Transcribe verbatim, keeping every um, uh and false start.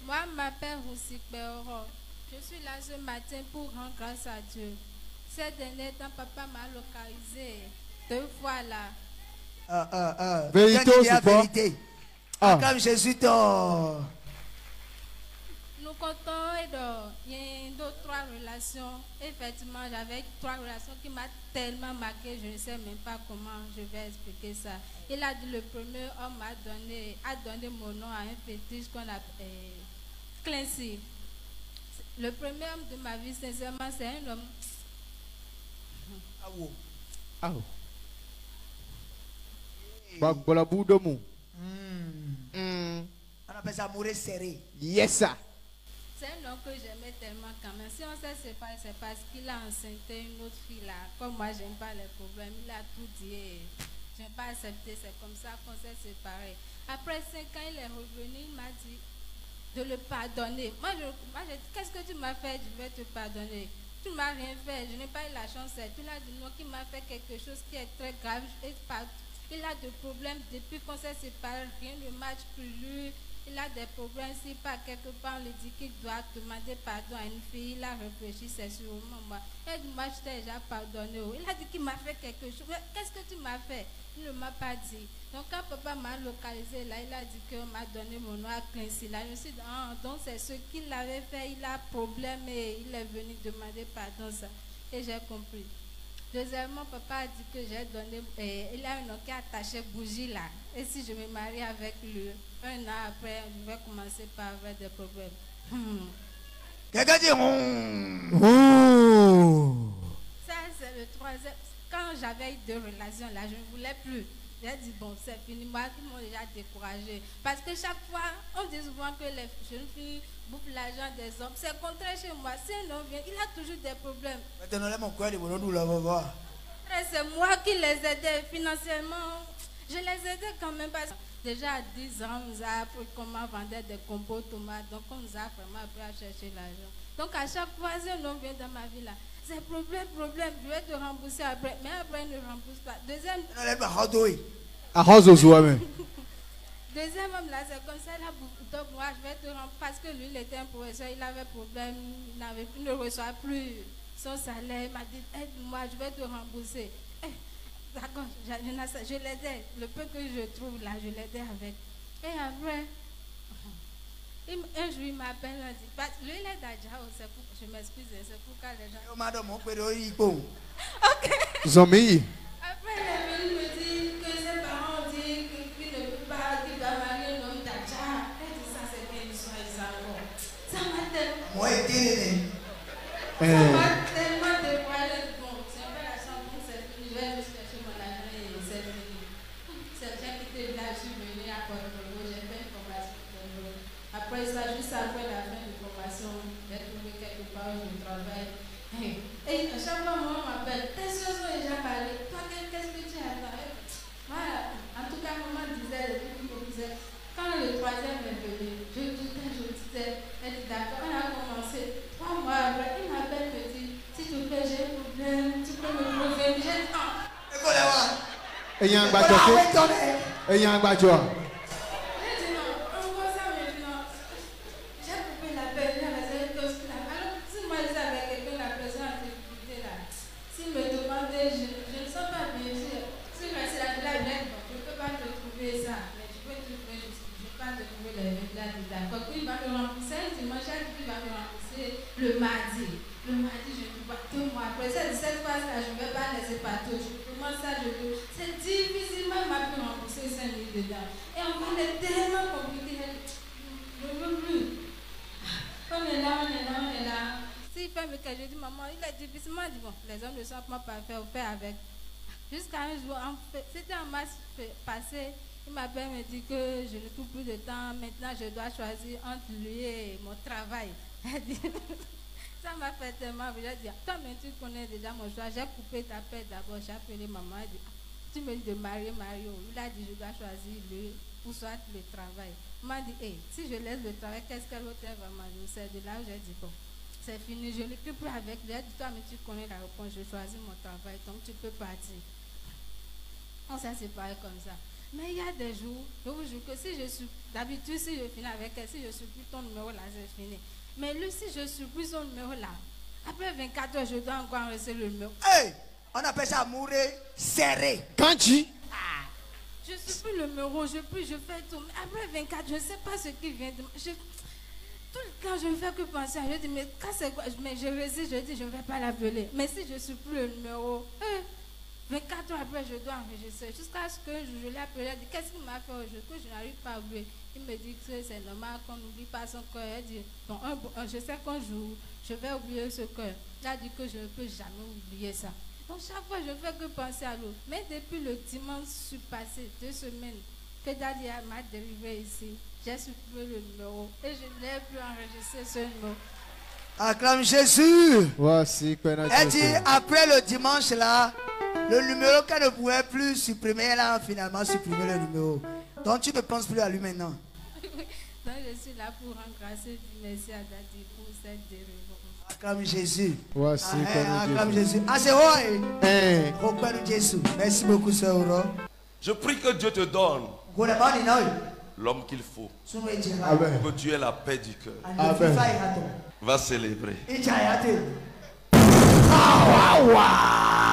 Moi, je m'appelle Roussi Péoro. Je suis là ce matin pour rendre grâce à Dieu. Ces derniers temps, papa m'a localisé deux fois là. Ah, ah, ah. Vérité ou la pas? vérité. Ah. Comme Jésus tort. Nous comptons et donc, il y a deux, trois relations. Effectivement, j'avais trois relations qui m'ont tellement marqué, je ne sais même pas comment je vais expliquer ça. Il a dit le premier homme a donné, a donné mon nom à un fétiche qu'on appelle euh, Clancy. Le premier homme de ma vie, sincèrement, c'est un homme. Ah, wow. Ah. Voilà, bout de mou. Mm. Mm. On appelle ça mourir serré. Yes, sir. C'est un homme que j'aimais tellement quand même. Si on s'est séparés, c'est parce qu'il a enceinté une autre fille là. Comme moi, j'aime pas les problèmes. Il a tout dit. Je n'ai pas accepté. C'est comme ça qu'on s'est séparés. Après cinq ans, il est revenu. Il m'a dit de le pardonner. Moi, je, moi, je dis, qu'est-ce que tu m'as fait? Je vais te pardonner. Tu ne m'as rien fait. Je n'ai pas eu la chance. Tu l'as dit non, qui m'a fait quelque chose qui est très grave. Et pas, il a des problèmes depuis qu'on s'est séparés. Rien ne marche plus lui. Il a des problèmes, si pas quelque part on lui dit qu'il doit demander pardon à une fille, il a réfléchi, c'est sûrement moi. Et moi je t'ai déjà pardonné. Il a dit qu'il m'a fait quelque chose. Qu'est-ce que tu m'as fait? Il ne m'a pas dit. Donc quand papa m'a localisé là, il a dit qu'on m'a donné mon nom à Clancy. Là, je me suis dit, ah, donc c'est ce qu'il avait fait, il a problème et il est venu demander pardon ça. Et j'ai compris. Deuxièmement, papa a dit que j'ai donné, eh, il a un homme qui a attaché bougie là. Et si je me marie avec lui, un an après, je vais commencer par avoir des problèmes. Hmm. Quelqu'un dit hum. Ouh. Ça, c'est le troisième. Quand j'avais eu deux relations là, je ne voulais plus. J'ai dit, bon, c'est fini. Moi, ils m'ont déjà découragé. Parce que chaque fois, on dit souvent que les jeunes filles bouffent l'argent des hommes. C'est contraire chez moi. Si un homme vient, il a toujours des problèmes. Maintenant, là, mon cœur, il va nous le voir. C'est moi qui les aidais financièrement. Je les aidais quand même parce que déjà à dix ans, on nous a appris comment vendre des compos tomates. Donc, on nous a vraiment appris à chercher l'argent. Donc, à chaque fois, si un homme vient dans ma vie là, c'est problème, problème. Je vais te rembourser après. Mais après, il ne rembourse pas. Deuxième. À Rosozoame. Deuxième homme là, c'est comme ça. Là, donc, moi, je vais te rembourser. Parce que lui, il était un professeur, il avait problème. Il, n'avait, il ne reçoit plus son salaire. Il m'a dit, aide-moi, je vais te rembourser. Eh, d'accord, je, je, je l'aidais. Le peu que je trouve là, je l'aidais avec. Et après, il, un jour, il m'appelle, il dit, parce que lui, il est d'Adjao, c'est pour, je m'excuse, c'est pourquoi les gens. Ok. Zombie. Après, il est venu me dire que ses parents ont dit qu'il ne peut pas, qu'il va marier un homme d'Adja. Elle dit, ça, c'est quelle histoire, ça encore. Ça m'a tellement. Moi, il dit, ça m'a tellement dévoilé. Bon, c'est un peu la chanson, c'est fini. Je vais juste chercher mon argent et c'est fini. C'est bien quitté là, je suis venue à Porto-Rico, j'ai fait une formation. Après ça, juste après la fin de formation, j'ai trouvé quelque part où je travaille. Et à chaque fois, moi, on m'appelle, tes soeurs sont déjà parlé. Toi, qu'est-ce que tu as fait? Voilà. En tout cas, maman disait, depuis qu'il me disait, quand le troisième est venu, je doutais, je disais, elle dit d'accord, on a commencé. Trois mois après, il m'appelle, me dit, s'il te plaît, j'ai un problème, tu peux me prouver. J'ai dit, ah. Et il y a un bateau. Et il y a un bateau. Le mardi, le mardi, je ne vois que moi. Après cette phase-là, je ne vais pas laisser partir. Je commence ça, je veux. C'est difficilement m'a pu rembourser cinq mille dedans. Et encore, c'est tellement compliqué. Je ne veux plus. On est là, on est là, on est là. S'il fait me cacher, je dis, maman, il est difficilement dit, bon, les hommes ne sont pas parfaits, on fait avec. Jusqu'à un jour, c'était en mars passé, il m'appelle, me dit que je ne trouve plus de temps. Maintenant, je dois choisir entre lui et mon travail. Ça m'a fait tellement. J'ai dit, toi, mais tu connais déjà mon choix. J'ai coupé ta paix d'abord. J'ai appelé maman. Elle dit, tu me dis de marier Mario. Il a dit, je dois choisir lui ou soit le travail. Il m'a dit, hey, si je laisse le travail, qu'est-ce qu'elle va manger? C'est de là où j'ai dit, bon, c'est fini. Je ne peux plus avec lui. Elle dit, toi, mais tu connais la réponse. Je choisis mon travail. Donc, tu peux partir. On s'est séparés comme ça. Mais il y a des jours, je vous jure que si je suis, d'habitude, si je finis avec elle, si je suis plus ton numéro là, c'est fini. Mais lui, si je suis plus son numéro là, après vingt-quatre heures, je dois encore enregistrer le numéro. Hey, on appelle ça mourir serré. Quand tu... Ah, je suis plus le numéro, je plus, je fais tout. Mais après vingt-quatre, je ne sais pas ce qui vient de... Je, tout le temps, je ne fais que penser à... Je dis, mais quand c'est quoi? Mais je résiste, je dis, je ne vais pas l'appeler. Mais si je ne suis plus le numéro... Eh, vingt-quatre heures après, je dois enregistrer. Jusqu'à ce que je, je l'ai appelé, elle dit, qu'est-ce qu'il m'a fait aujourd'hui que je n'arrive pas à oublier. Il me dit que c'est normal qu'on n'oublie pas son cœur. Elle dit, bon, un, un, je sais qu'un jour, je vais oublier ce cœur. Elle a dit que je ne peux jamais oublier ça. Donc chaque fois, je ne fais que penser à l'autre. Mais depuis le dimanche, je suis passé deux semaines que Dadia m'a dérivé ici. J'ai supprimé le numéro et je n'ai plus enregistré ce numéro. Acclame Jésus. Voici que Elle dit, après le dimanche là, le numéro qu'elle ne pouvait plus supprimer, elle a finalement supprimé le numéro. Donc tu ne penses plus à lui maintenant. Donc je suis là pour rendre grâce et dire merci à Dadi pour cette délivrance. Acclame Jésus. Voici Ah, que hein, acclame Jésus. Ah, c'est vrai. Eh. Repère Jésus. Merci beaucoup, sœur Aurore. Je prie que Dieu te donne l'homme qu'il faut Amen. pour que tu aies la paix du cœur. Amen. Va célébrer. Ah,